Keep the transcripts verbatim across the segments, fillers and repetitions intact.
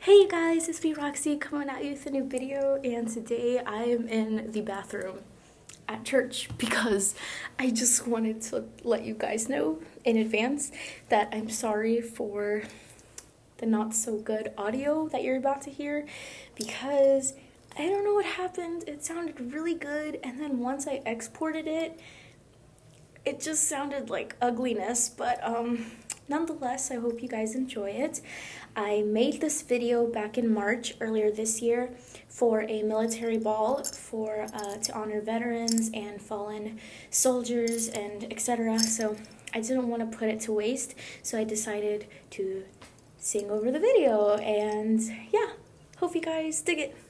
Hey you guys, it's me Roxy coming at you with a new video, and today I am in the bathroom at church because I just wanted to let you guys know in advance that I'm sorry for the not so good audio that you're about to hear, because I don't know what happened. It sounded really good, and then once I exported it, it just sounded like ugliness, but um nonetheless, I hope you guys enjoy it. I made this video back in March earlier this year for a military ball for uh, to honor veterans and fallen soldiers and et cetera. So I didn't want to put it to waste, so I decided to sing over the video, and yeah, hope you guys dig it.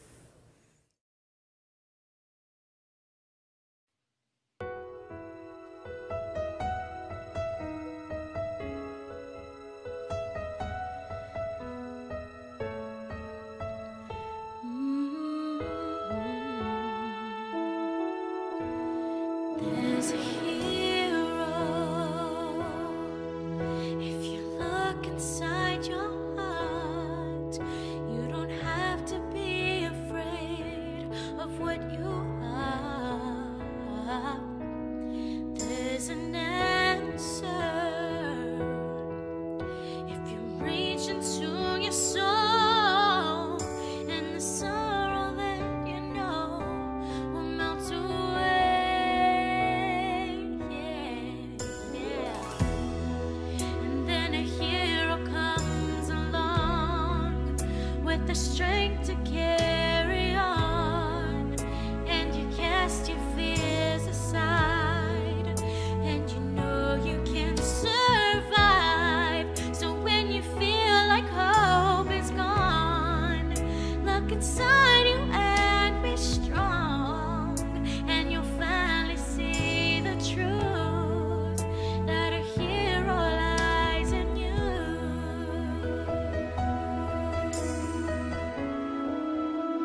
There's a hero. If you look inside your heart, you don't have to be afraid of what you are. There's an answer if you reach into your soul, and the sorrow that you know will melt away. The strength to carry on, and you cast your fears aside, and you know you can survive. So when you feel like hope is gone, look inside you and be strong, and you'll finally see the truth that a hero lies in you.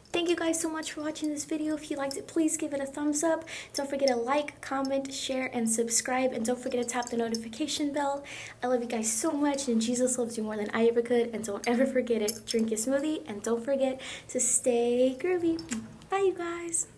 Thank you guys so much for watching this video. If you liked it, please give it a thumbs up. Don't forget to like, comment, share, and subscribe. And don't forget to tap the notification bell. I love you guys so much, and Jesus loves you more than I ever could. And don't ever forget it. Drink your smoothie, and don't forget to stay groovy. Bye, you guys.